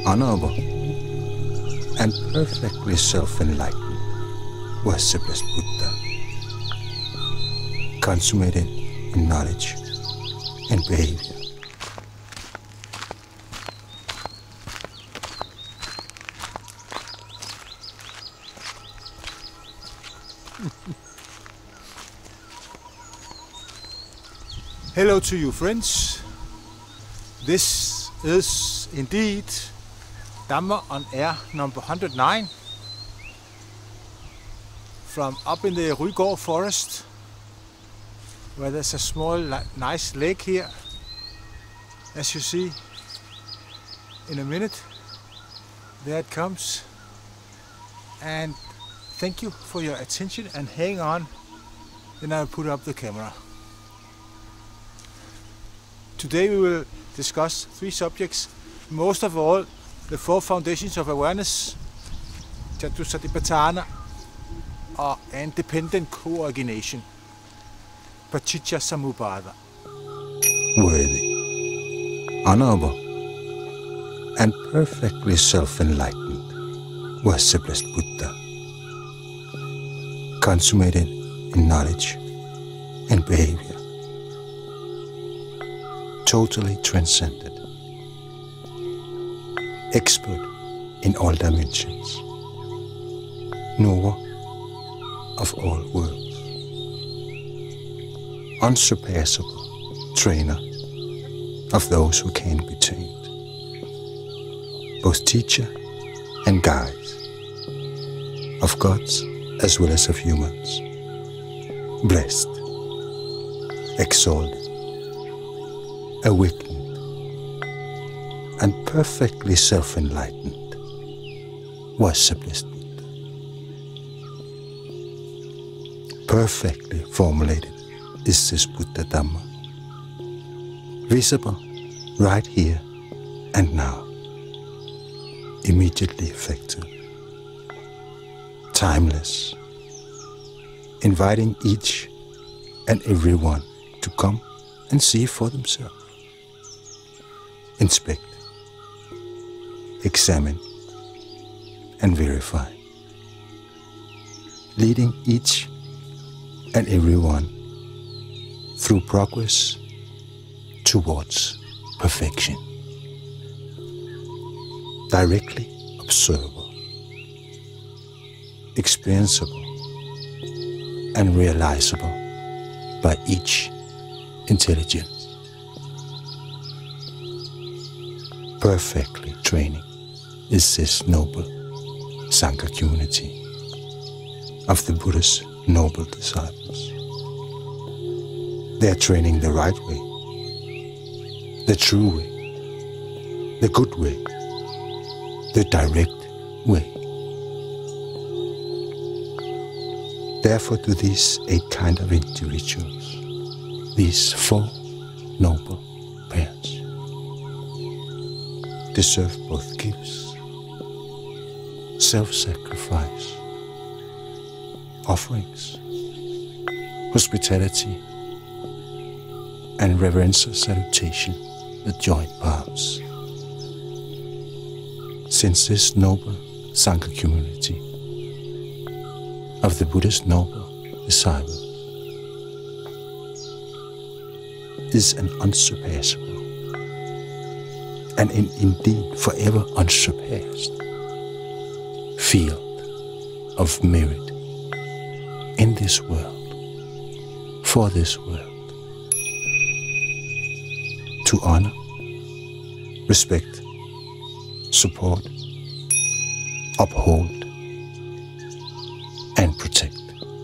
honorable, and perfectly self-enlightened was the blessed Buddha, consummated in knowledge and behavior. Hello to you, friends. This is indeed Dhamma on Air number 109 from up in the Rygård forest, where there's a small nice lake here, as you see in a minute. There it comes. And thank you for your attention, and hang on, then I'll put up the camera. Today we will discuss three subjects. Most of all, the four foundations of awareness, Catu-satipatthana, and Dependent Origination, Paticca-samuppada. Worthy, honorable, and perfectly self-enlightened was the blessed Buddha, consummated in knowledge and behavior, totally transcended, expert in all dimensions, knower of all worlds, unsurpassable trainer of those who can be tamed, both teacher and guide of gods as well as of humans, blessed, exalted, awakened, and perfectly self-enlightened was the blessed Buddha. Perfectly formulated is this Buddha Dhamma, visible right here and now, immediately effective, timeless, inviting each and every one to come and see for themselves, inspect, examine, and verify, leading each and every one through progress towards perfection, directly observable, experienceable, and realizable by each intelligence, perfectly training is this noble Sangha community of the Buddha's noble disciples. They are training the right way, the true way, the good way, the direct way. Therefore, to these 8 kinds of individuals, these 4 noble pairs deserve both gifts, self-sacrifice, offerings, hospitality, and reverential salutation with joint palms. Since this noble Sangha community of the Buddha's noble disciples is an unsurpassable and indeed forever unsurpassed field of merit in this world, for this world, to honor, respect, support, uphold, and protect.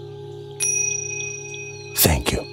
Thank you.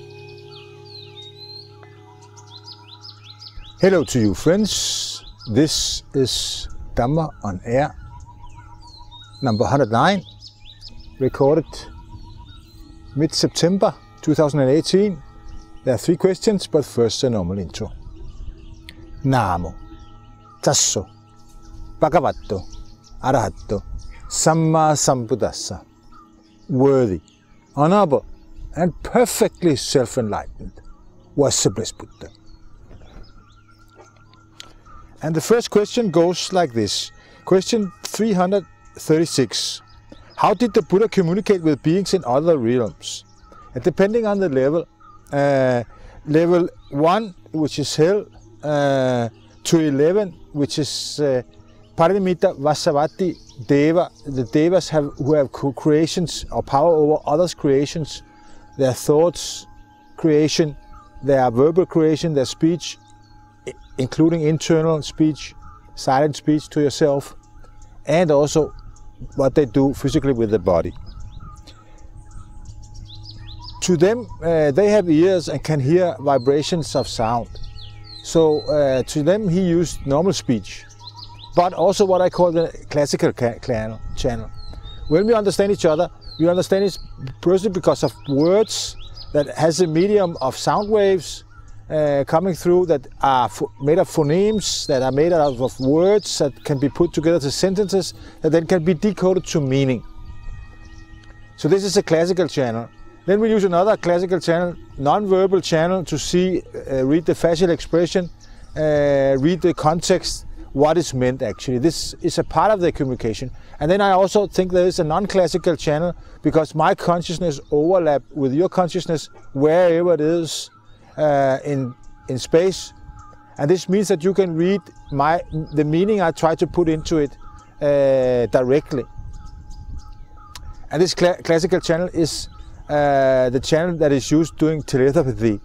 Hello to you, friends. This is Dhamma on Air number 109, recorded mid-September 2018. There are 3 questions, but first a normal intro. Namo Tasso Bhagavato Arahato Samma Sambuddhassa. Worthy, honorable, and perfectly self-enlightened was the blessed Buddha. And the first question goes like this. Question 336. How did the Buddha communicate with beings in other realms? And depending on the level, level 1, which is hell, to 11, which is Paramita Vasavati Deva, the Devas who have creations or power over others' creations, their thoughts, creation, their verbal creation, their speech, including internal speech, silent speech to yourself, and also what they do physically with the body. To them, they have ears and can hear vibrations of sound. So to them he used normal speech, but also what I call the classical channel. When we understand each other, we understand each person because of words that has a medium of sound waves coming through that are made of phonemes, that are made out of words that can be put together to sentences that then can be decoded to meaning. So this is a classical channel. Then we use another classical channel, non-verbal channel, to see, read the facial expression, read the context, what is meant actually. This is a part of the communication. And then I also think there is a non-classical channel because my consciousness overlap with your consciousness wherever it is in space. And this means that you can read the meaning I try to put into it directly. And this classical channel is the channel that is used during telepathy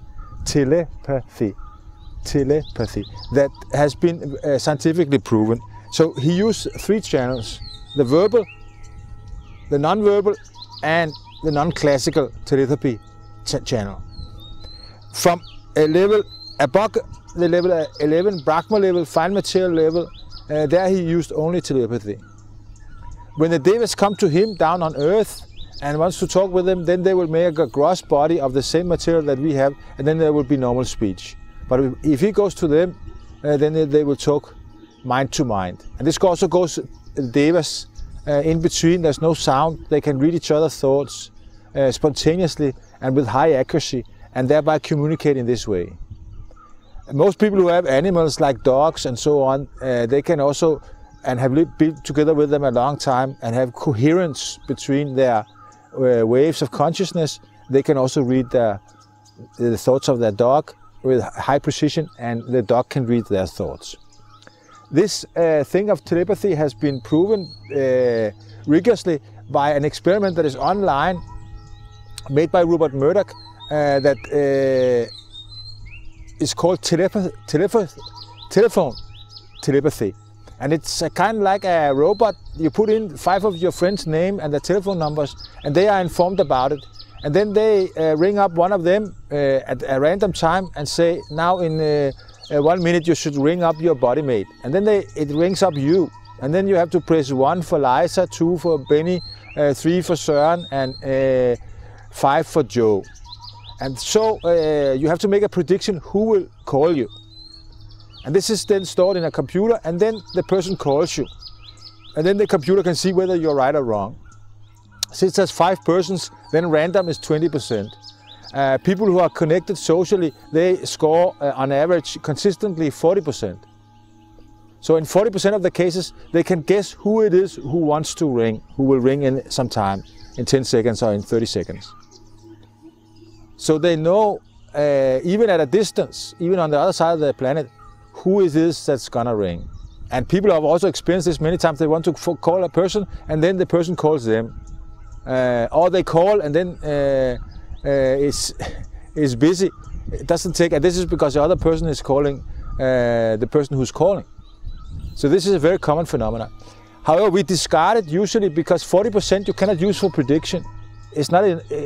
that has been scientifically proven. So he used 3 channels: the verbal, the non-verbal, and the non-classical telepathy channel. From a level above the level 11, Brahma level, fine material level, there he used only telepathy. When the Devas come to him down on earth and wants to talk with them, then they will make a gross body of the same material that we have, and then there will be normal speech. But if he goes to them, then they will talk mind to mind. And this also goes Devas in between. There's no sound. They can read each other's thoughts spontaneously and with high accuracy, and thereby communicate in this way. Most people who have animals like dogs and so on, they can also, and have been together with them a long time and have coherence between their waves of consciousness. They can also read the thoughts of their dog with high precision, and the dog can read their thoughts. This thing of telepathy has been proven rigorously by an experiment that is online, made by Rupert Murdoch, that is called telephone telepathy. And it's kind of like a robot. You put in 5 of your friends' name and their telephone numbers, and they are informed about it. And then they ring up one of them at a random time and say, now in 1 minute you should ring up your body mate. And then it rings up you. And then you have to press 1 for Liza, 2 for Benny, 3 for Søren, and 5 for Joe. And so you have to make a prediction who will call you. And this is then stored in a computer, and then the person calls you. And then the computer can see whether you're right or wrong. Since there's 5 persons, then random is 20%. People who are connected socially, they score on average consistently 40%. So in 40% of the cases, they can guess who it is who wants to ring, who will ring in some time, in 10 seconds or in 30 seconds. So they know, even at a distance, even on the other side of the planet, who it is that's gonna ring. And people have also experienced this many times. They want to call a person, and then the person calls them. Or they call and then is busy. It doesn't take, and this is because the other person is calling the person who's calling. So this is a very common phenomenon. However, we discard it usually because 40% you cannot use for prediction. It's not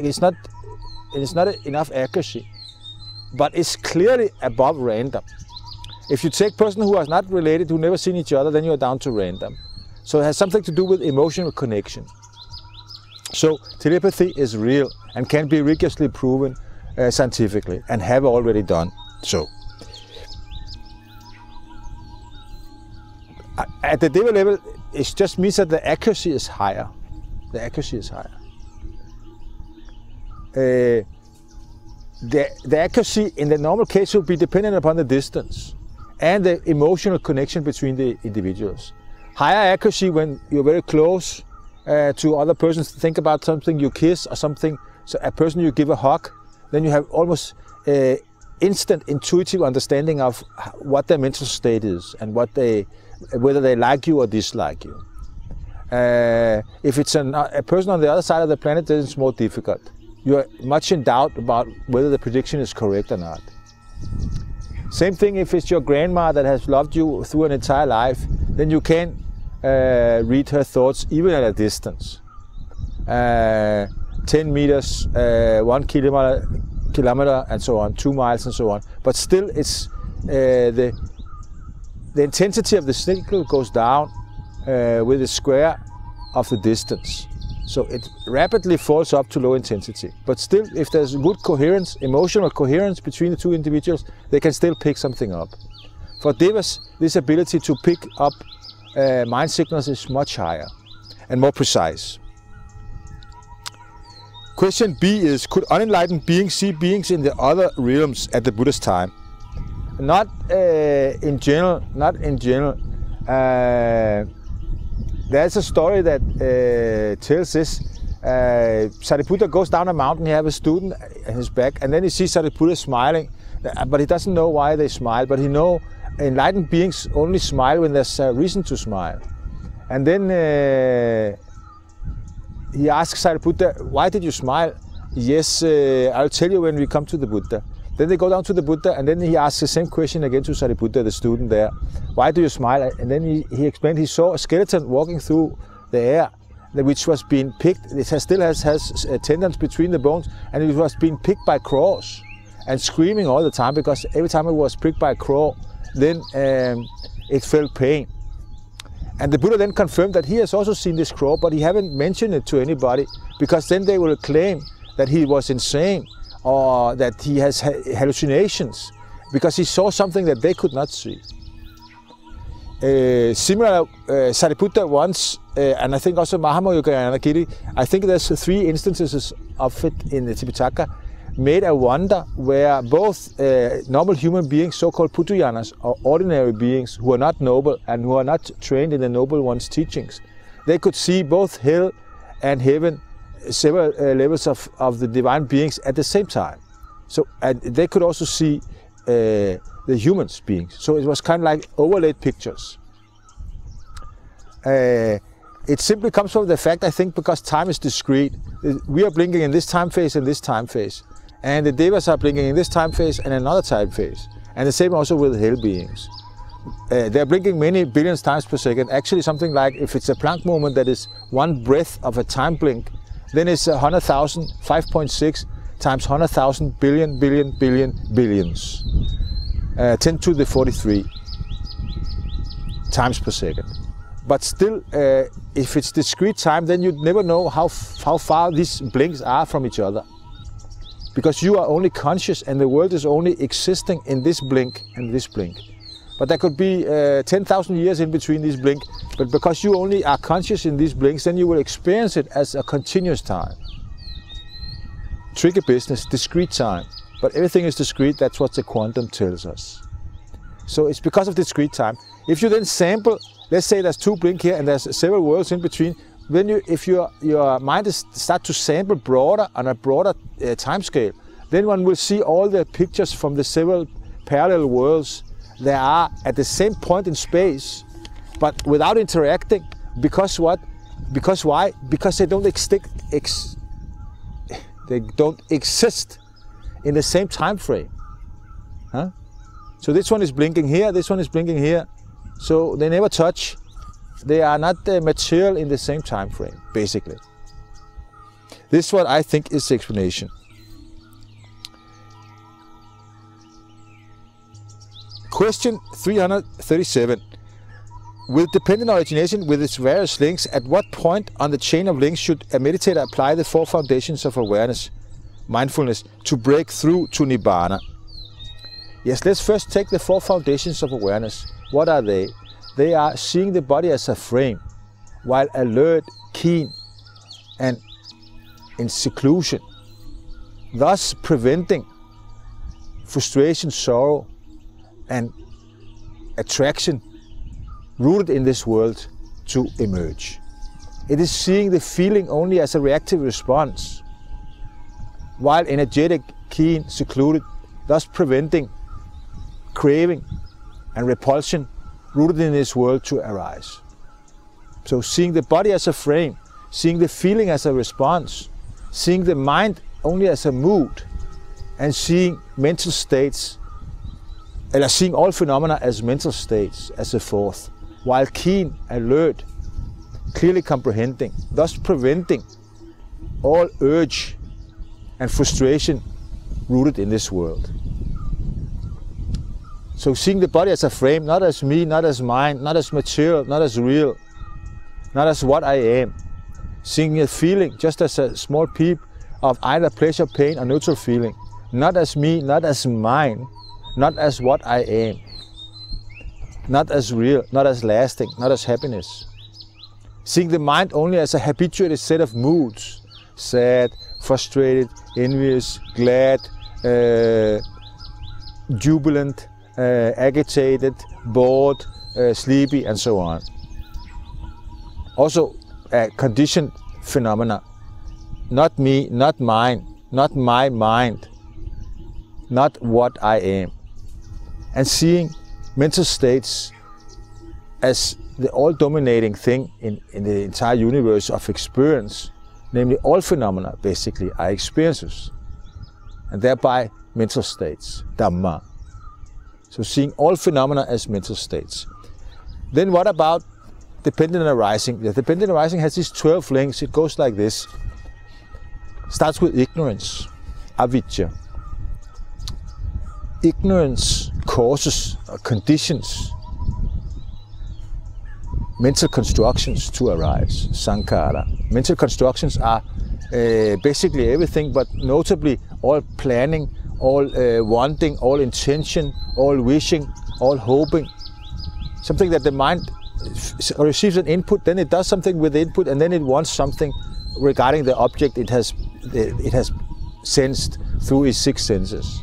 enough accuracy, but it's clearly above random. If you take person who are not related, who never seen each other, then you're down to random. So it has something to do with emotional connection. So telepathy is real and can be rigorously proven scientifically, and have already done so. At the Deva level, it just means that the accuracy is higher. The accuracy is higher. The accuracy in the normal case will be dependent upon the distance. and the emotional connection between the individuals. Higher accuracy when you're very close to other persons, think about something you kiss or something, so a person you give a hug, then you have almost instant intuitive understanding of what their mental state is and whether they like you or dislike you. If it's a person on the other side of the planet, then it's more difficult. You are much in doubt about whether the prediction is correct or not. Same thing if it's your grandma that has loved you through an entire life, then you can read her thoughts even at a distance. 10 meters, 1 kilometer and so on, 2 miles and so on. But still it's the intensity of the signal goes down with the square of the distance. So it rapidly falls up to low intensity. But still, if there's good coherence, emotional coherence between the two individuals, they can still pick something up. For Devas, this ability to pick up mind signals is much higher and more precise. Question B is, could unenlightened beings see beings in the other realms at the Buddha's time? Not in general, not in general. There's a story that tells this. Sariputta goes down a mountain, he has a student at his back, and then he sees Sariputta smiling, but he doesn't know why they smile, but he knows enlightened beings only smile when there's a reason to smile. And then he asks Sariputta, why did you smile? Yes, I'll tell you when we come to the Buddha. Then they go down to the Buddha, and then he asks the same question again to Sariputta, the student there. Why do you smile? And then he explained he saw a skeleton walking through the air, which was being picked. It still has tendons between the bones, and it was being picked by crows and screaming all the time, because every time it was pricked by a crow, then it felt pain. And the Buddha then confirmed that he has also seen this crow, but he haven't mentioned it to anybody, because then they will claim that he was insane or that he has hallucinations, because he saw something that they could not see. Similar, Sariputta once, and I think also Mahamoyoga, I think there's 3 instances of it in the Tipitaka, made a wonder where both normal human beings, so-called Putuyanas, or ordinary beings who are not noble and who are not trained in the noble one's teachings, they could see both hell and heaven, several levels of the divine beings at the same time. So, and they could also see the humans beings. So it was kind of like overlaid pictures. It simply comes from the fact, I think, because time is discrete. We are blinking in this time phase and this time phase. And the Devas are blinking in this time phase and another time phase. And the same also with hell beings. They're blinking many billions times per second. Actually, something like, if it's a Planck moment that is 1 breath of a time blink, then it's 100,000, 5.6 times 100,000 billion, billion, billion, billions. 10 to the 43 times per second. But still, if it's discrete time, then you'd never know how far these blinks are from each other. Because you are only conscious and the world is only existing in this blink and this blink. But there could be 10,000 years in between these blinks, but because you only are conscious in these blinks, then you will experience it as a continuous time. Tricky business, discrete time. But everything is discrete, that's what the quantum tells us. So it's because of discrete time. If you then sample, let's say there's 2 blinks here and there's several worlds in between, then if your mind start to sample broader on a broader time scale, then one will see all the pictures from the several parallel worlds there are at the same point in space, but without interacting. Because what? Because why? Because they don't exist in the same time frame. Huh? So this one is blinking here, this one is blinking here. So they never touch. They are not material in the same time frame, basically. This is what I think is the explanation. Question 337. With dependent origination with its various links, at what point on the chain of links should a meditator apply the 4 foundations of awareness, mindfulness, to break through to Nibbana? Yes, let's first take the 4 foundations of awareness. What are they? They are seeing the body as a frame, while alert, keen, and in seclusion, thus preventing frustration, sorrow, and attraction rooted in this world to emerge. It is seeing the feeling only as a reactive response, while energetic, keen, secluded, thus preventing craving and repulsion rooted in this world to arise. So seeing the body as a frame, seeing the feeling as a response, seeing the mind only as a mood, and seeing mental states, or seeing all phenomena as mental states as a fourth, while keen, alert, clearly comprehending, thus preventing all urge and frustration rooted in this world. So seeing the body as a frame, not as me, not as mine, not as material, not as real, not as what I am. Seeing a feeling just as a small peep of either pleasure, pain, or neutral feeling. Not as me, not as mine, not as what I am. Not as real, not as lasting, not as happiness. Seeing the mind only as a habituated set of moods. Sad, frustrated, envious, glad, jubilant, agitated, bored, sleepy, and so on. Also conditioned phenomena. Not me, not mine, not my mind, not what I am. And seeing mental states as the all-dominating thing in the entire universe of experience, namely all phenomena basically are experiences, and thereby mental states, Dhamma. So seeing all phenomena as mental states. Then what about dependent arising? The dependent arising has these 12 links. It goes like this. Starts with ignorance, avidya. Ignorance causes or conditions mental constructions to arise, sankhara. Mental constructions are basically everything, but notably all planning, all wanting, all intention, all wishing, all hoping. Something that the mind receives an input, then it does something with the input, and then it wants something regarding the object it has sensed through its 6 senses.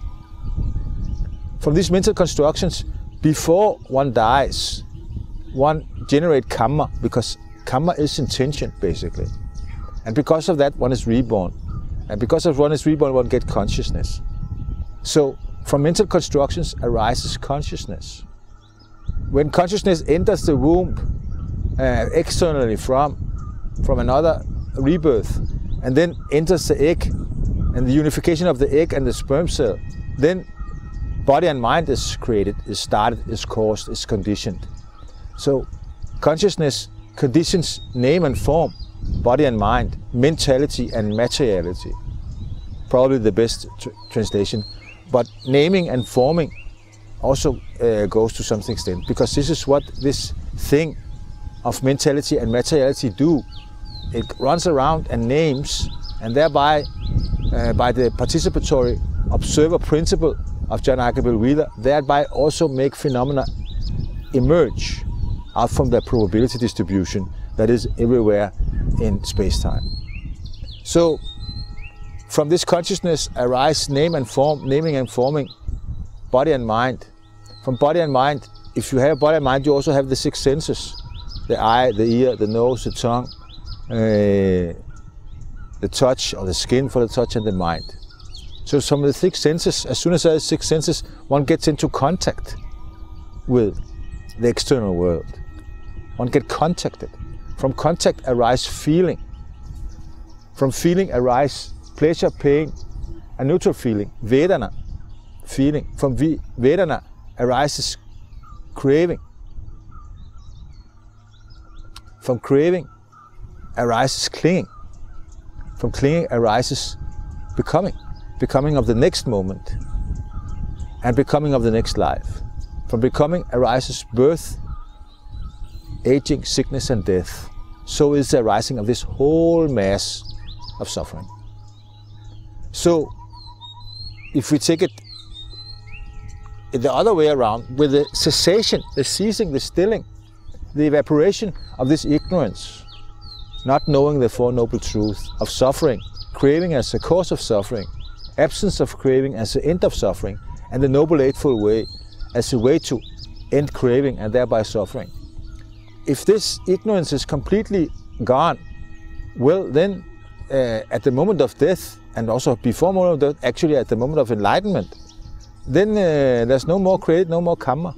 From these mental constructions, before one dies, one generates Kamma, because Kamma is intention basically. And because of that, one is reborn. And because of one is reborn, one gets consciousness. So from mental constructions arises consciousness. When consciousness enters the womb externally from another rebirth, and then enters the egg, and the unification of the egg and the sperm cell, then body and mind is created, is started, is caused, is conditioned. So consciousness conditions name and form, body and mind, mentality and materiality. Probably the best translation. But naming and forming also goes to some extent, because this is what this thing of mentality and materiality do. It runs around and names, and thereby, by the participatory observer principle of Janaka Bilvila, thereby also make phenomena emerge out from their probability distribution that is everywhere in space-time. So, from this consciousness arise name and form, naming and forming, body and mind. From body and mind, if you have body and mind, you also have the 6 senses: the eye, the ear, the nose, the tongue, the touch, or the skin for the touch, and the mind. So some of the 6 senses, as soon as there are 6 senses, one gets into contact with the external world. One gets contacted. From contact arise feeling. From feeling arise pleasure, pain, and neutral feeling, Vedana, feeling. From Vedana arises craving. From craving arises clinging. From clinging arises becoming. Becoming of the next moment and becoming of the next life. From becoming arises birth, aging, sickness, and death. So is the arising of this whole mass of suffering. So, if we take it the other way around, with the cessation, the ceasing, the stilling, the evaporation of this ignorance, not knowing the Four Noble Truths of suffering, craving as the cause of suffering, absence of craving as the end of suffering, and the Noble Eightfold Way as a way to end craving and thereby suffering. If this ignorance is completely gone, well then at the moment of death, and also before moment of death, actually at the moment of enlightenment, then there's no more create, no more Kamma.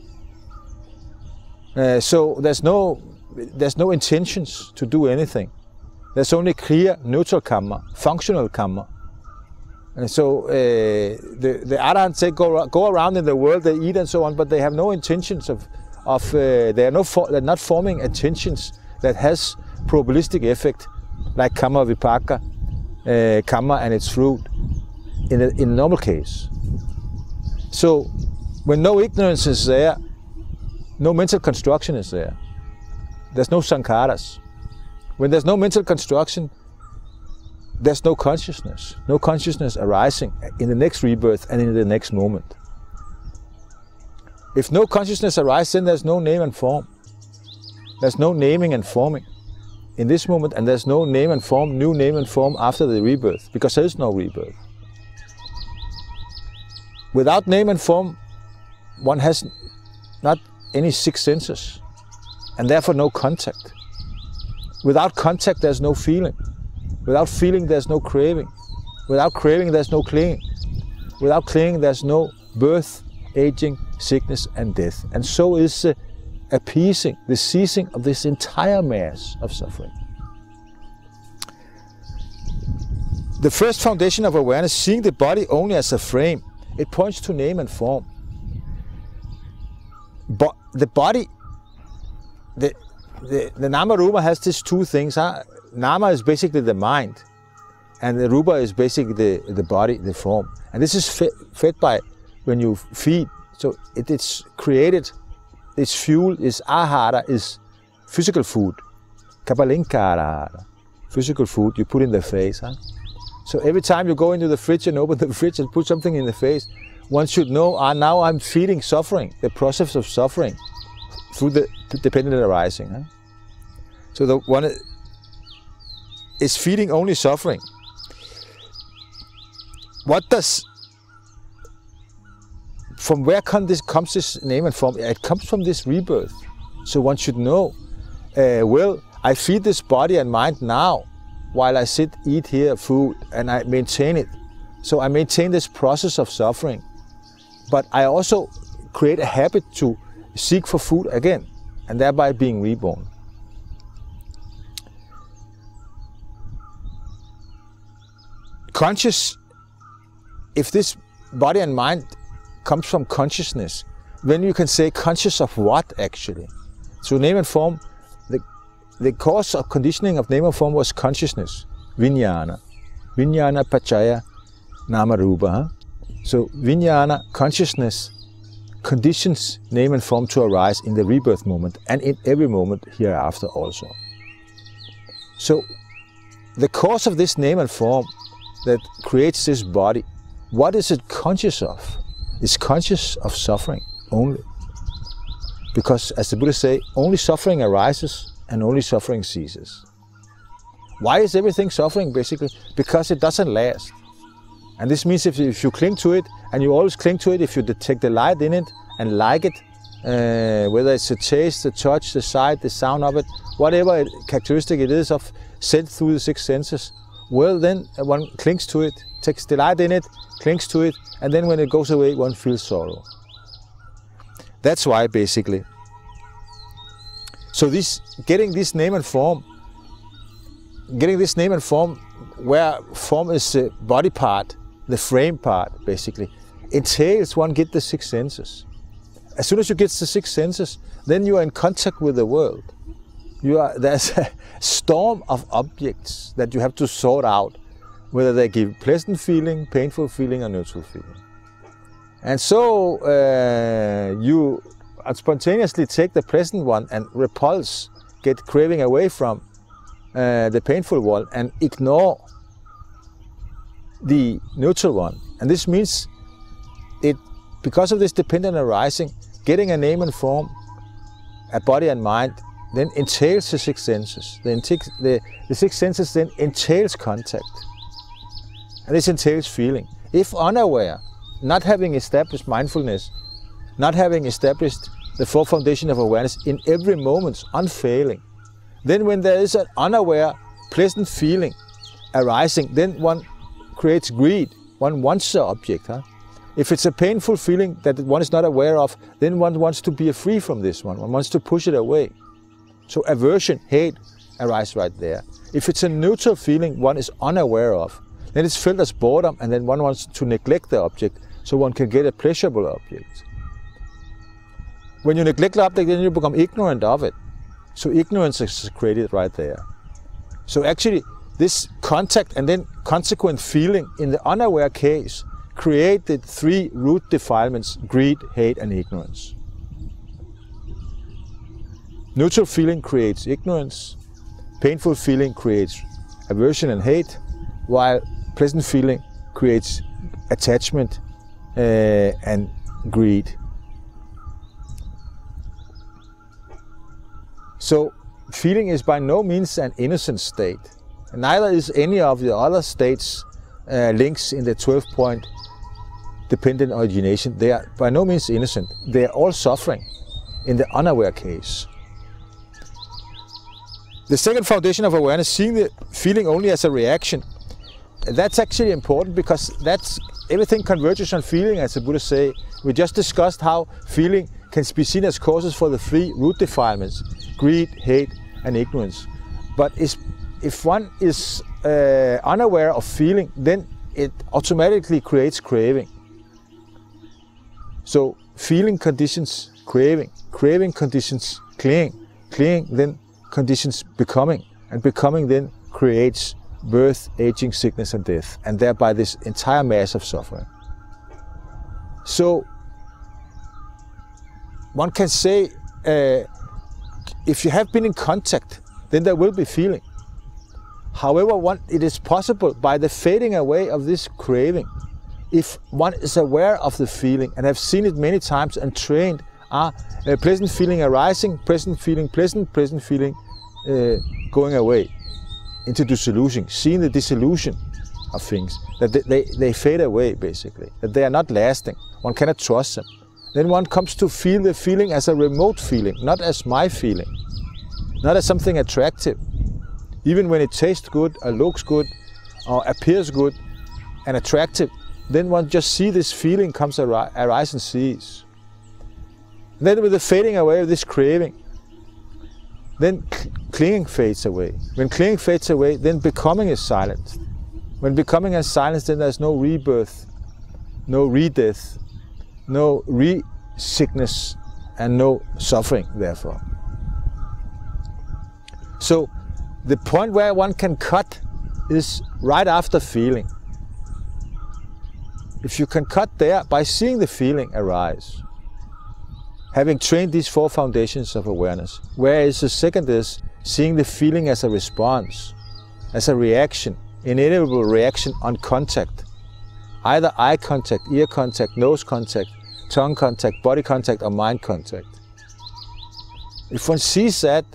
So there's no intentions to do anything. There's only clear neutral Kamma, functional Kamma. And so the Arahants, they go around in the world, they eat and so on, but they have no intentions they're not forming intentions that has probabilistic effect, like Kamma Vipaka, Kamma and its fruit, in normal case. So when no ignorance is there, no mental construction is there. There's no sankharas. When there's no mental construction, there's no consciousness arising in the next rebirth and in the next moment. If no consciousness arises, then there's no name and form. There's no naming and forming in this moment, and there's no name and form, new name and form after the rebirth, because there is no rebirth. Without name and form, one has not any six senses, and therefore no contact. Without contact, there's no feeling. Without feeling, there's no craving. Without craving, there's no clinging. Without clinging, there's no birth, aging, sickness and death. And so is appeasing, the ceasing of this entire mass of suffering. The first foundation of awareness, seeing the body only as a frame, it points to name and form. But the body, the Nama Rupa has these two things. Nama is basically the mind, and the Rupa is basically the body, the form. And this is fed by when you feed. So it's created, its fuel is ahara, is physical food. Kapalinkara, physical food you put in the face. So every time you go into the fridge and open the fridge and put something in the face, one should know, now I'm feeding suffering, the process of suffering through the dependent arising. So the one is feeding only suffering. From where comes this name and form? It comes from this rebirth. So one should know, well, I feed this body and mind now, while I eat here food, and I maintain it. So I maintain this process of suffering. But I also create a habit to seek for food again, and thereby being reborn. Conscious, if this body and mind comes from consciousness, then you can say conscious of what actually? So name and form, the cause of conditioning of name and form was consciousness, vijnana. Vijnana pachaya nama rupa. So vijnana, consciousness, conditions name and form to arise in the rebirth moment and in every moment hereafter also. So the cause of this name and form that creates this body, what is it conscious of? It's conscious of suffering only. Because as the Buddha say, only suffering arises and only suffering ceases. Why is everything suffering basically? Because it doesn't last. And this means if you cling to it, and you always cling to it, if you detect the light in it and like it, whether it's the taste, the touch, the sight, the sound of it, whatever characteristic it is of sent through the six senses, well then one clings to it, takes delight in it, clings to it, and then when it goes away one feels sorrow. That's why basically. So getting this name and form where form is the body part, the frame part basically, entails one get the six senses. As soon as you get the six senses, then you are in contact with the world. There's a storm of objects that you have to sort out, whether they give pleasant feeling, painful feeling, or neutral feeling. And so you spontaneously take the pleasant one and repulse, get craving away from the painful one and ignore the neutral one. And this means because of this dependent arising, getting a name and form, a body and mind, then entails the six senses. The six senses then entails contact. And this entails feeling. If unaware, not having established mindfulness, not having established the four foundations of awareness in every moment, unfailing. Then when there is an unaware, pleasant feeling arising, then one creates greed. One wants the object. If it's a painful feeling that one is not aware of, then one wants to be free from this one. One wants to push it away. So aversion, hate arise right there. If it's a neutral feeling one is unaware of, then it's felt as boredom, and then one wants to neglect the object so one can get a pleasurable object. When you neglect the object, then you become ignorant of it. So ignorance is created right there. So actually this contact and then consequent feeling in the unaware case created three root defilements: greed, hate and ignorance. Neutral feeling creates ignorance, painful feeling creates aversion and hate, while pleasant feeling creates attachment and greed. So feeling is by no means an innocent state. Neither is any of the other states links in the 12-point dependent origination. They are by no means innocent. They are all suffering in the unaware case. The second foundation of awareness, seeing the feeling only as a reaction, that's actually important because that's everything converges on feeling, as the Buddha say. We just discussed how feeling can be seen as causes for the three root defilements: greed, hate and ignorance. But if one is unaware of feeling, then it automatically creates craving. So feeling conditions craving, craving conditions clinging, clinging then conditions becoming, and becoming then creates birth, aging, sickness and death, and thereby this entire mass of suffering. So one can say, if you have been in contact, then there will be feeling. However, it is possible by the fading away of this craving, if one is aware of the feeling and have seen it many times and trained, pleasant feeling arising, pleasant feeling pleasant, pleasant feeling going away into dissolution, seeing the dissolution of things, that they fade away basically, that they are not lasting, one cannot trust them. Then one comes to feel the feeling as a remote feeling, not as my feeling, not as something attractive. Even when it tastes good or looks good or appears good and attractive, then one just see this feeling comes arise and cease. Then with the fading away of this craving, then clinging fades away. When clinging fades away, then becoming is silenced. When becoming is silenced, then there's no rebirth, no re-death, no re-sickness and no suffering therefore. So the point where one can cut is right after feeling. If you can cut there by seeing the feeling arise, having trained these four foundations of awareness, whereas the second is seeing the feeling as a response, as a reaction, inevitable reaction on contact, either eye contact, ear contact, nose contact, tongue contact, body contact or mind contact. If one sees that,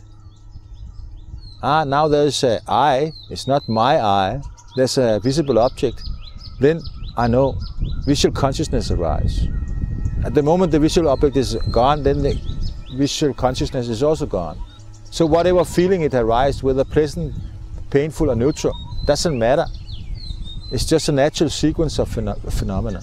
now there's an eye, it's not my eye, there's a visible object, then I know visual consciousness arises. At the moment the visual object is gone, then the visual consciousness is also gone. So whatever feeling it arises, whether pleasant, painful or neutral, doesn't matter. It's just a natural sequence of phenomena.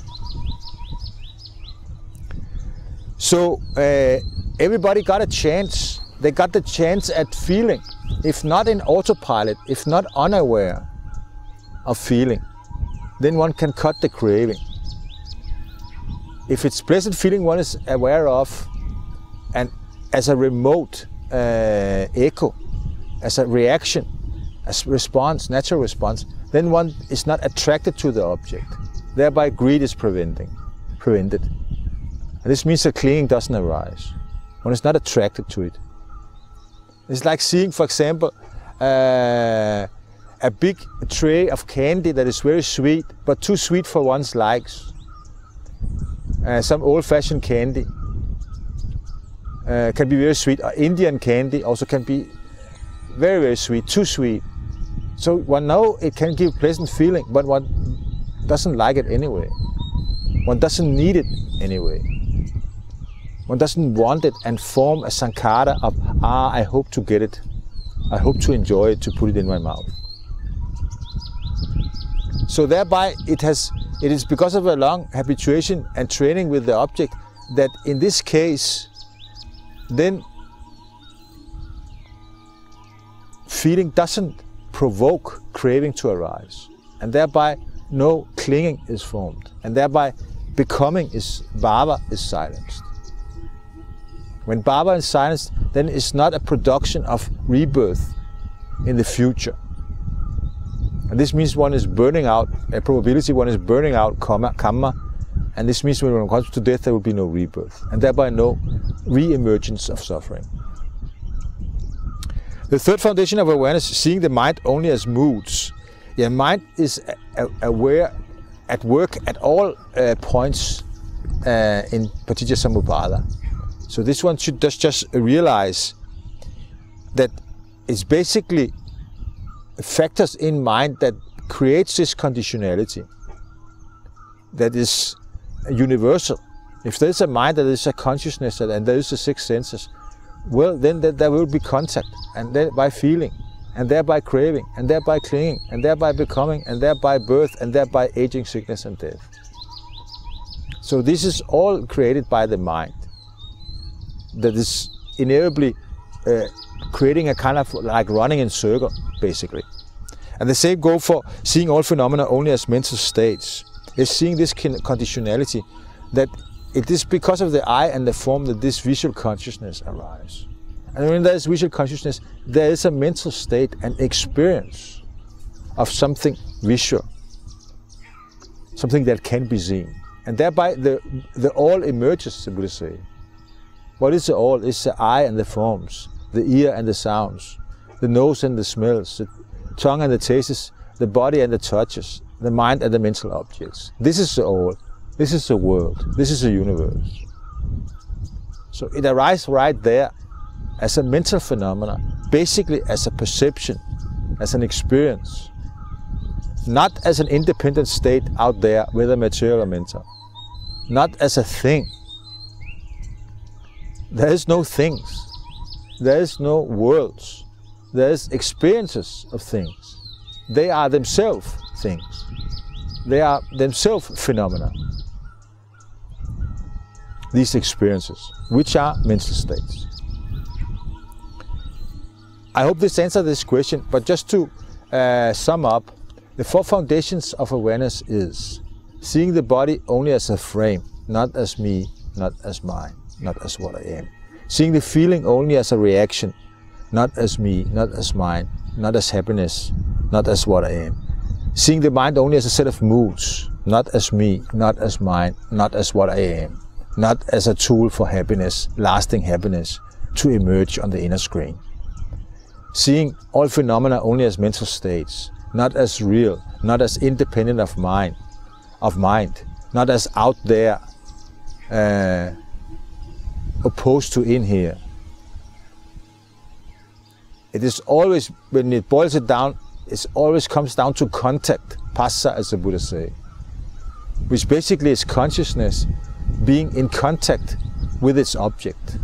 So everybody got a chance. They got the chance at feeling, if not in autopilot, if not unaware of feeling, then one can cut the craving. If it's pleasant feeling one is aware of, and as a remote echo, as a reaction, as response, natural response, then one is not attracted to the object. Thereby greed is prevented. And this means that clinging doesn't arise. One is not attracted to it. It's like seeing, for example, a big tray of candy that is very sweet, but too sweet for one's likes. Some old-fashioned candy can be very sweet. Indian candy also can be very, very sweet, too sweet. So one knows it can give pleasant feeling, but one doesn't like it anyway. One doesn't need it anyway. One doesn't want it and form a sankhara of, I hope to get it. I hope to enjoy it, to put it in my mouth. So thereby it is because of a long habituation and training with the object that in this case, then feeling doesn't provoke craving to arise. And thereby no clinging is formed. And thereby becoming bhava is silenced. When bhava is silenced, then it's not a production of rebirth in the future. And this means one is burning out, a probability one is burning out kamma, and this means when one comes to death there will be no rebirth, and thereby no re-emergence of suffering. The third foundation of awareness, seeing the mind only as moods. Yeah, mind is aware at work at all points in paticca samuppada. So this one should just realize that it's basically factors in mind that creates this conditionality that is universal. If there's a mind, that is a consciousness, and there is the six senses, well, then there will be contact, and thereby feeling, and thereby craving, and thereby clinging, and thereby becoming, and thereby birth, and thereby aging, sickness, and death. So this is all created by the mind that is inevitably creating a kind of like running in circle, basically. And the same goes for seeing all phenomena only as mental states. It's seeing this conditionality, that it is because of the I and the form that this visual consciousness arises. And when there is visual consciousness, there is a mental state, an experience of something visual, something that can be seen. And thereby the all emerges, the Buddha say. What is the all? It's the eye and the forms, the ear and the sounds, the nose and the smells, the tongue and the tastes, the body and the touches, the mind and the mental objects. This is the all. This is the world. This is the universe. So it arises right there as a mental phenomena, basically as a perception, as an experience, not as an independent state out there, whether material or mental, not as a thing. There is no things. There is no worlds. There is experiences of things. They are themselves things. They are themselves phenomena. These experiences, which are mental states. I hope this answers this question, but just to sum up, the four foundations of awareness is seeing the body only as a frame, not as me, not as mine, not as what I am. Seeing the feeling only as a reaction, not as me, not as mine, not as happiness, not as what I am. Seeing the mind only as a set of moods, not as me, not as mine, not as what I am, not as a tool for happiness, lasting happiness, to emerge on the inner screen. Seeing all phenomena only as mental states, not as real, not as independent of mind, not as out there, opposed to in here. It is always, when it boils it down, it always comes down to contact, passa, as the Buddha say, which basically is consciousness being in contact with its object.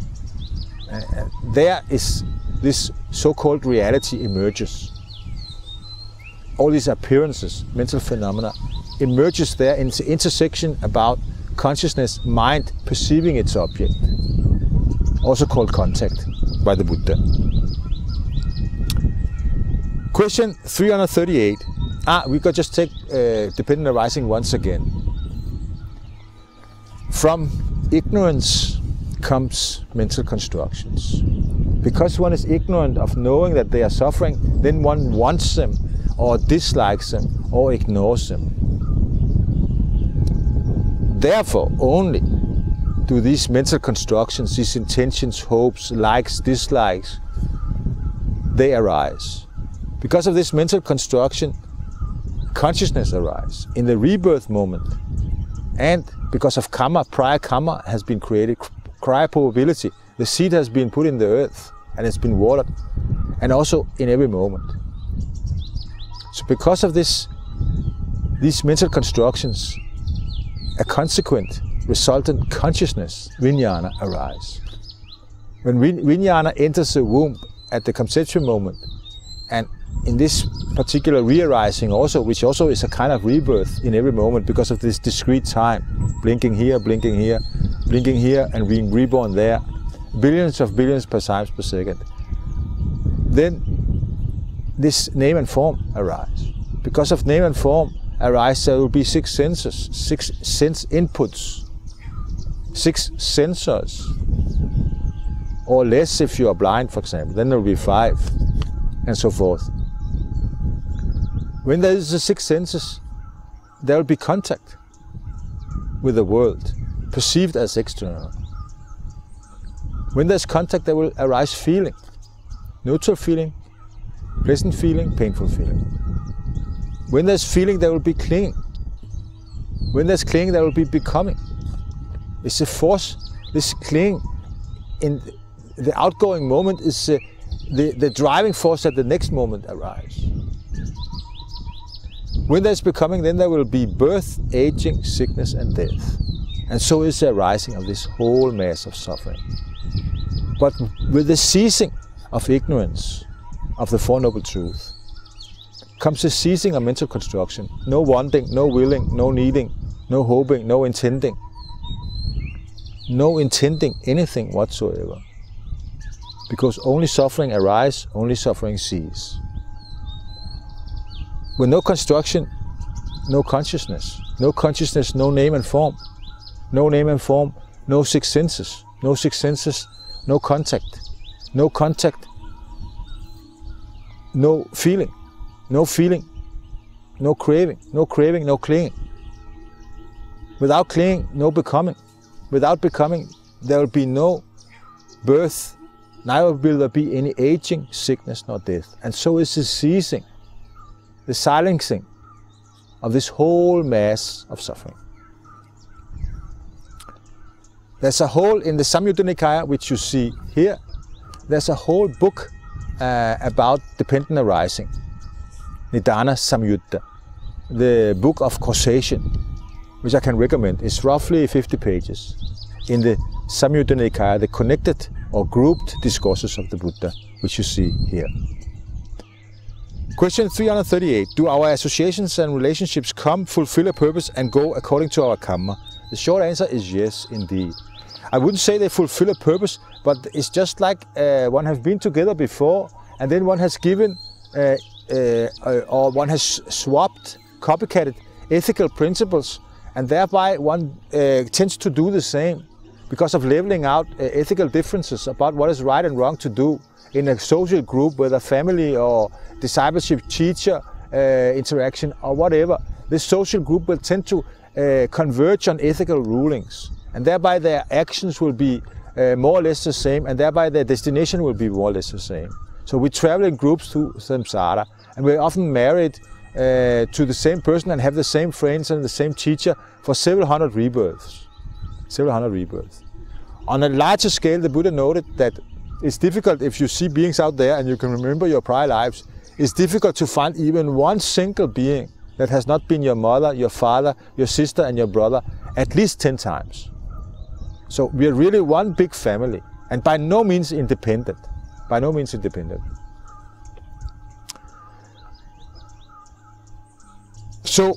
There is this so-called reality emerges. All these appearances, mental phenomena, emerges there in the intersection about consciousness, mind perceiving its object, also called contact by the Buddha. Question 338. We could just take dependent arising once again. From ignorance comes mental constructions. Because one is ignorant of knowing that they are suffering, then one wants them, or dislikes them, or ignores them. Therefore, only do these mental constructions, these intentions, hopes, likes, dislikes, they arise. Because of this mental construction, consciousness arises in the rebirth moment. And because of kamma, prior kamma has been created, prior probability, the seed has been put in the earth and it's been watered, and also in every moment. So because of this, these mental constructions, a consequent resultant consciousness, vijnana, arise. When vijnana enters the womb at the conception moment, and in this particular re-arising also, which also is a kind of rebirth in every moment because of this discrete time, blinking here, blinking here, blinking here, and being reborn there, billions of billions per times per second, then this name and form arise. Because of name and form arise, there will be 6 senses, 6 sense inputs, 6 sensors, or less if you are blind, for example, then there will be 5, and so forth. When there is the 6 senses, there will be contact with the world, perceived as external. When there's contact, there will arise feeling, neutral feeling, pleasant feeling, painful feeling. When there's feeling, there will be clinging. When there's clinging, there will be becoming. It's a force, this clinging in the outgoing moment is the driving force that the next moment arises. When there's becoming, then there will be birth, aging, sickness and death. And so is the arising of this whole mass of suffering. But with the ceasing of ignorance of the Four Noble Truths comes the ceasing of mental construction. No wanting, no willing, no needing, no hoping, no intending. No intending anything whatsoever. Because only suffering arises, only suffering ceases. With no construction, no consciousness. No consciousness, no name and form. No name and form, no 6 senses. No 6 senses, no contact. No contact, no feeling. No feeling, no craving. No craving, no clinging. Without clinging, no becoming. Without becoming, there will be no birth, neither will there be any aging, sickness, nor death. And so is the ceasing, the silencing of this whole mass of suffering. There's a whole, in the Samyutta Nikaya, which you see here, there's a whole book about dependent arising, Nidana Samyutta, the book of causation, which I can recommend. It's roughly 50 pages in the Samyutta Nikaya, the connected or grouped discourses of the Buddha, which you see here. Question 338. Do our associations and relationships come, fulfill a purpose and go according to our Kamma? The short answer is yes, indeed. I wouldn't say they fulfill a purpose, but it's just like one has been together before and then one has given or one has swapped, copycatted ethical principles, and thereby one tends to do the same because of leveling out ethical differences about what is right and wrong to do in a social group, whether family or discipleship, teacher interaction or whatever. This social group will tend to converge on ethical rulings, and thereby their actions will be more or less the same, and thereby their destination will be more or less the same. So we travel in groups to samsara, and we're often married to the same person and have the same friends and the same teacher for several hundred rebirths. Several hundred rebirths. On a larger scale, the Buddha noted that it's difficult if you see beings out there and you can remember your prior lives, it's difficult to find even one single being that has not been your mother, your father, your sister and your brother at least 10 times. So we are really one big family and by no means independent. By no means independent. So,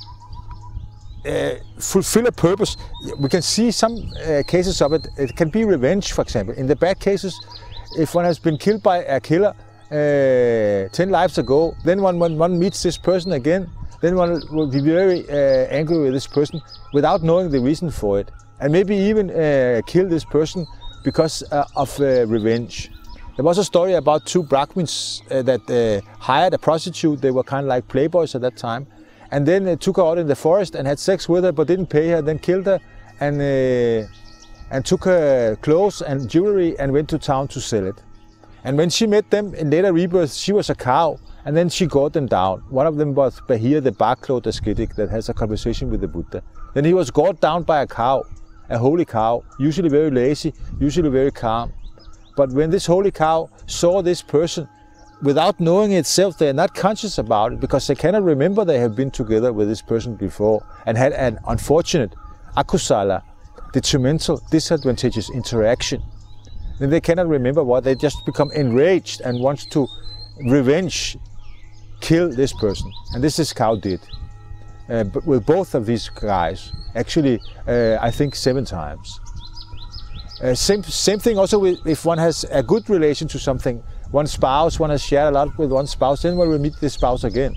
fulfill a purpose. We can see some cases of it. It can be revenge, for example. In the bad cases, if one has been killed by a killer 10 lives ago, then when one meets this person again, then one will be very angry with this person without knowing the reason for it. And maybe even kill this person because of revenge. There was a story about 2 Brahmins that hired a prostitute. They were kind of like playboys at that time. And then took her out in the forest and had sex with her but didn't pay her, then killed her and took her clothes and jewelry and went to town to sell it. And when she met them in later rebirths, she was a cow and then she got them down. One of them was Bahir, the bark-clothed ascetic that has a conversation with the Buddha. Then he was got down by a cow, a holy cow, usually very lazy, usually very calm. But when this holy cow saw this person, without knowing itself, they are not conscious about it because they cannot remember they have been together with this person before and had an unfortunate akusala detrimental, disadvantageous interaction. Then they cannot remember what, they just become enraged and want to revenge, kill this person. And this is Cow did. But with both of these guys, actually, I think 7 times. Same thing also with if one has a good relation to something, one spouse, one has shared a lot with one spouse, then one will meet this spouse again.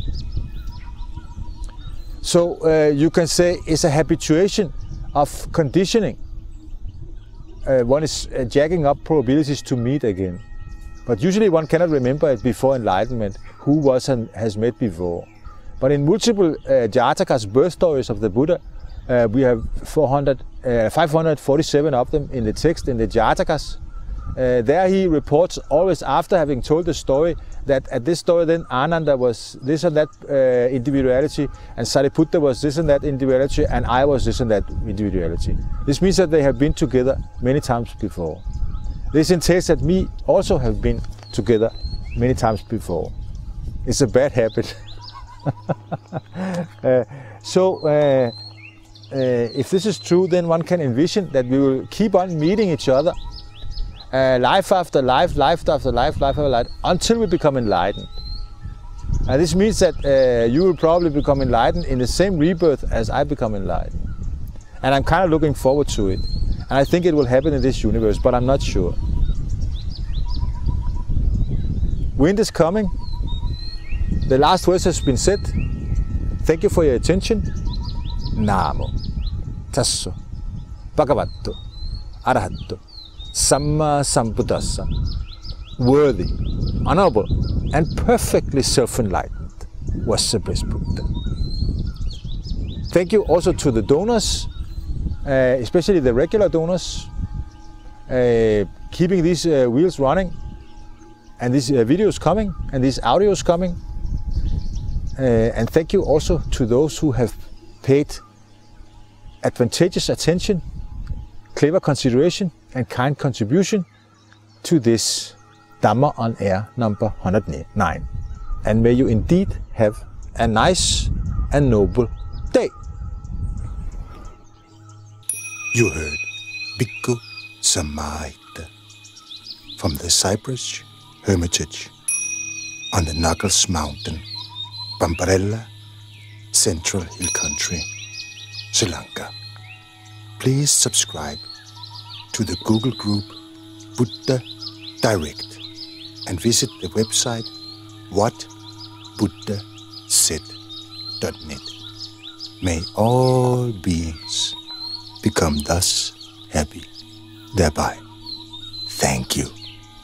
So you can say it's a habituation of conditioning. One is jacking up probabilities to meet again. But usually one cannot remember it before enlightenment, who was and has met before. But in multiple Dayakas birth stories of the Buddha, we have 547 of them in the text, in the Dayakas. There he reports always after having told the story that at this story then Ananda was this and that individuality, and Sariputta was this and that individuality, and I was this and that individuality. This means that they have been together many times before. This entails that me also have been together many times before. It's a bad habit. If this is true, then one can envision that we will keep on meeting each other life after life, life after life, life after life, until we become enlightened. And this means that you will probably become enlightened in the same rebirth as I become enlightened. And I'm kind of looking forward to it. And I think it will happen in this universe, but I'm not sure. Wind is coming. The last words has been said. Thank you for your attention. Namo Tasso Bhagavato Arahato Sammasambuddhassa. Worthy, honorable, and perfectly self-enlightened was the blessed Buddha. Thank you also to the donors, especially the regular donors, keeping these wheels running, and these videos coming, and these audios coming. And thank you also to those who have paid advantageous attention, clever consideration, and kind contribution to this Dhamma on Air number 109. And may you indeed have a nice and noble day. You heard Bhikkhu Samahita from the Cypress Hermitage on the Knuckles Mountain, Pamparella, Central Hill Country, Sri Lanka. Please subscribe to the Google group Buddha Direct and visit the website whatbuddhasaid.net. May all beings become thus happy thereby. Thank you.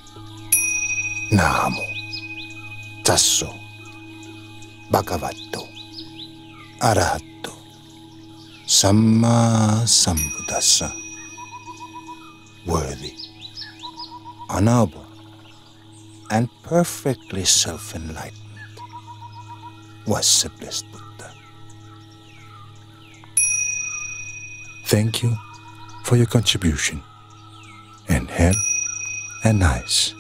Namo Tasso Bhagavato Arahato Sammasambuddhassa. Worthy, honorable, and perfectly self-enlightened was the blessed Buddha. Thank you for your contribution, and have a nice